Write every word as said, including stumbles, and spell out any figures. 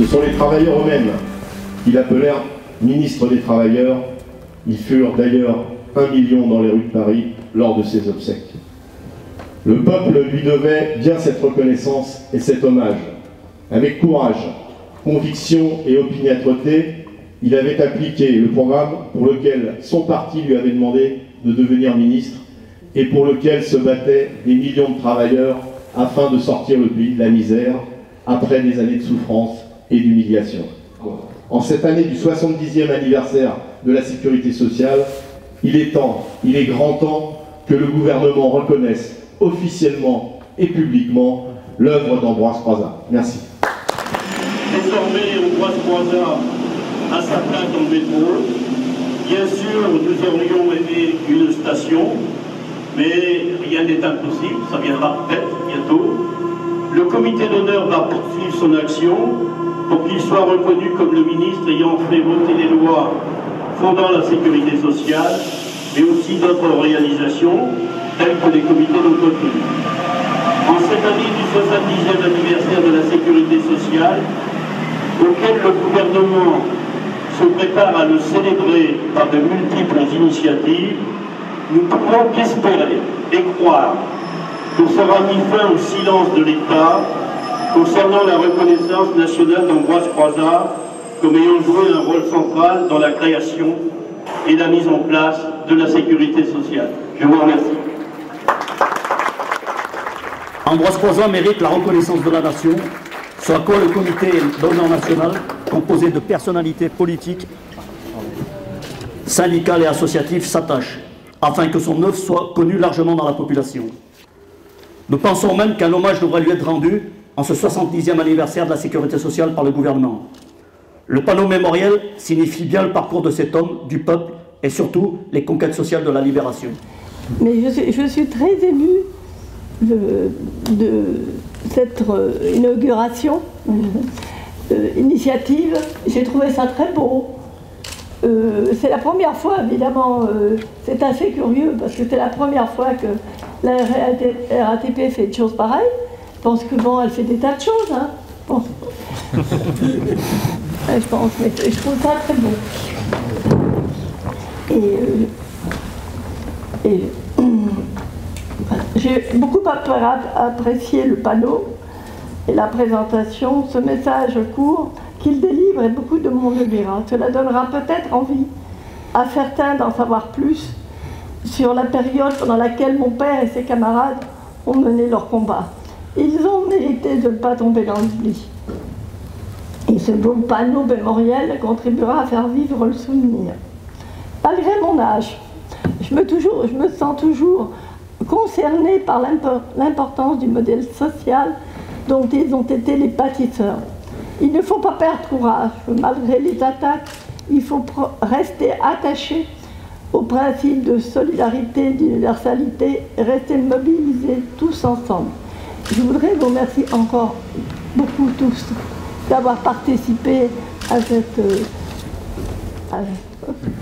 Ce sont les travailleurs eux-mêmes qui l'appelèrent ministre des Travailleurs. Ils furent d'ailleurs un million dans les rues de Paris lors de ses obsèques. Le peuple lui devait bien cette reconnaissance et cet hommage. Avec courage, conviction et opiniâtreté, il avait appliqué le programme pour lequel son parti lui avait demandé de devenir ministre et pour lequel se battaient des millions de travailleurs afin de sortir le pays de la misère après des années de souffrance et d'humiliation. En cette année du soixante-dixième anniversaire de la sécurité sociale, il est temps, il est grand temps que le gouvernement reconnaisse officiellement et publiquement l'œuvre d'Ambroise Croizat. Merci. Désormais, Ambroise Croizat a sa place dans le métro. Bien sûr, nous aurions aimé une station, mais rien n'est impossible, ça viendra peut-être bientôt. Le comité d'honneur va poursuivre son action pour qu'il soit reconnu comme le ministre ayant fait voter les lois fondant la sécurité sociale, mais aussi d'autres réalisations, telles que les comités d'entreprise. En cette année du soixante-dixième anniversaire de la sécurité sociale, auquel le gouvernement se prépare à le célébrer par de multiples initiatives, nous pouvons qu'espérer et croire que sera mis fin au silence de l'État concernant la reconnaissance nationale d'Ambroise Croizat comme ayant joué un rôle central dans la création et la mise en place de la sécurité sociale. Je vous remercie. Ambroise Croizat mérite la reconnaissance de la nation, ce à quoi le comité d'honneur national, composé de personnalités politiques, syndicales et associatives, s'attache, afin que son œuvre soit connue largement dans la population. Nous pensons même qu'un hommage devrait lui être rendu en ce soixante-dixième anniversaire de la sécurité sociale par le gouvernement. Le panneau mémoriel signifie bien le parcours de cet homme, du peuple, et surtout les conquêtes sociales de la libération. Mais je suis, je suis très émue de, de cette euh, inauguration, euh, initiative. J'ai trouvé ça très beau. Euh, c'est la première fois, évidemment, euh, c'est assez curieux, parce que c'est la première fois que la R A T P fait une chose pareille. Je pense que bon, elle fait des tas de choses, hein. Bon. Je pense, mais je trouve ça très beau. Et, euh, et euh, j'ai beaucoup apprécié le panneau et la présentation, ce message court qu'il délivre et beaucoup de monde le lira. Cela donnera peut-être envie à certains d'en savoir plus sur la période pendant laquelle mon père et ses camarades ont mené leur combat. Ils ont mérité de ne pas tomber dans l'oubli. Et ce beau panneau mémoriel contribuera à faire vivre le souvenir. Malgré mon âge, je me, toujours, je me sens toujours concernée par l'importance du modèle social dont ils ont été les bâtisseurs. Il ne faut pas perdre courage. Malgré les attaques, il faut rester attaché au principe de solidarité, d'universalité, et rester mobilisés tous ensemble. Je voudrais vous remercier encore beaucoup tous d'avoir participé à cette... À...